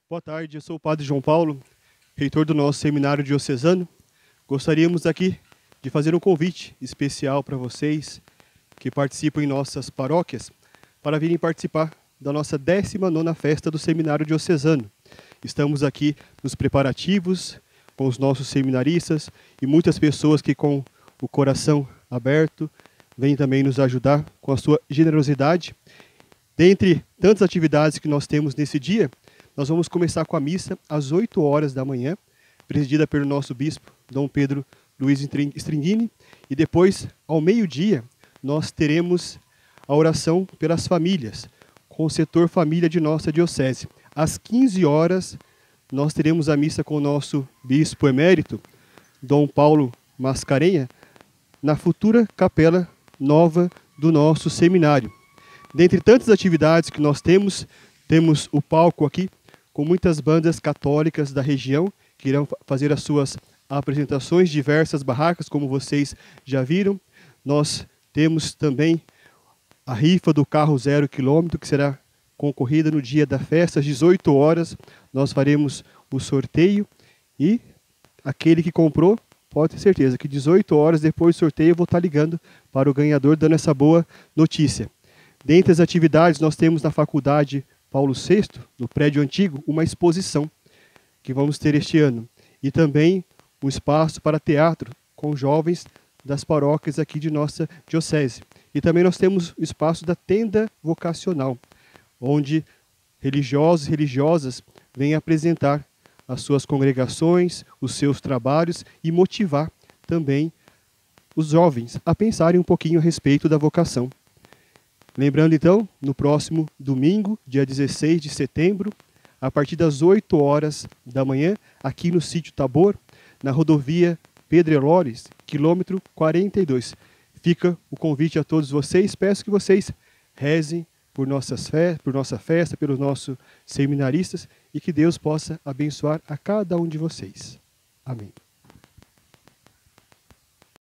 Boa tarde, eu sou o Padre João Paulo, reitor do nosso seminário diocesano. Gostaríamos aqui de fazer um convite especial para vocês que participam em nossas paróquias para virem participar da nossa 19ª festa do seminário diocesano. Estamos aqui nos preparativos com os nossos seminaristas e muitas pessoas que com o coração aberto vêm também nos ajudar com a sua generosidade. Dentre tantas atividades que nós temos nesse dia, nós vamos começar com a missa às 8 horas da manhã, presidida pelo nosso bispo, Dom Pedro Luiz Stringini, e depois, ao meio-dia, nós teremos a oração pelas famílias, com o setor família de nossa diocese. Às 15 horas, nós teremos a missa com o nosso bispo emérito, Dom Paulo Mascarenha, na futura capela nova do nosso seminário. Dentre tantas atividades que nós temos o palco aqui, com muitas bandas católicas da região, que irão fazer as suas apresentações, diversas barracas, como vocês já viram. Nós temos também a rifa do carro 0 km, que será concorrida no dia da festa, às 18 horas. Nós faremos o sorteio e aquele que comprou, pode ter certeza que 18 horas depois do sorteio eu vou estar ligando para o ganhador, dando essa boa notícia. Dentre as atividades, nós temos na Faculdade Paulo VI, no prédio antigo, uma exposição que vamos ter este ano. E também um espaço para teatro com jovens das paróquias aqui de nossa diocese. E também nós temos o espaço da tenda vocacional, onde religiosos e religiosas vêm apresentar as suas congregações, os seus trabalhos e motivar também os jovens a pensarem um pouquinho a respeito da vocação. Lembrando então, no próximo domingo, dia 16 de setembro, a partir das 8 horas da manhã, aqui no sítio Tabor, na rodovia Pedrelores, quilômetro 42. Fica o convite a todos vocês. Peço que vocês rezem por nossa festa, pelos nossos seminaristas e que Deus possa abençoar a cada um de vocês. Amém.